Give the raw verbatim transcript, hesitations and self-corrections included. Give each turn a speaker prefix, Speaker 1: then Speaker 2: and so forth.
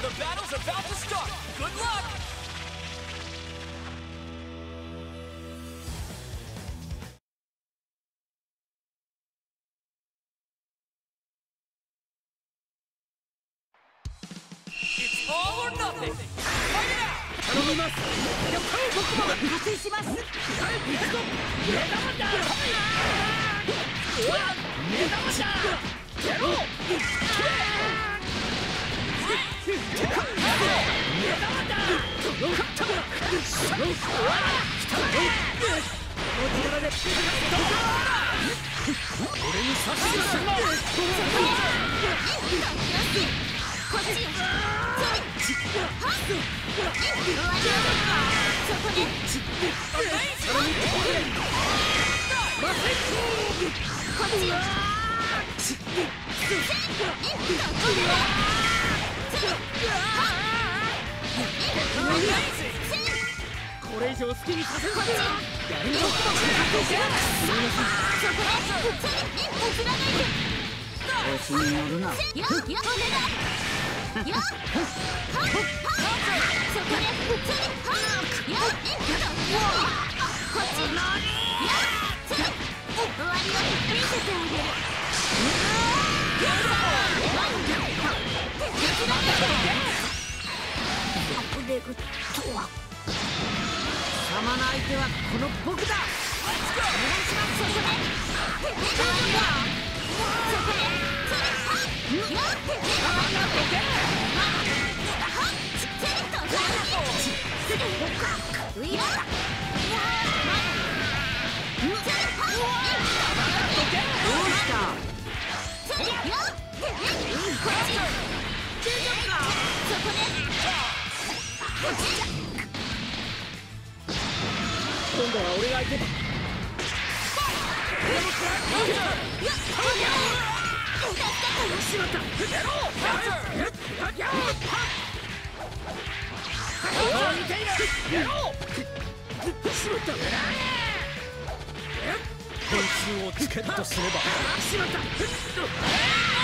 Speaker 1: The battle's about to start. Good luck. It's all or nothing. Fight it out. 頼みます。僕も加勢します。行くぞ。目玉だ。うわ、目玉だ。やろう。これ以上好きにさせるかやるぞ。調子に乗るな。よっよっお願い。よっそこで普通によっこっちよっ終わりを見せてあげる。でくとは貴様の相手はこの僕だ。お願いします。そこでそこでよっ今度は俺が相手だ。しまった。点数をつけるとすればしまった。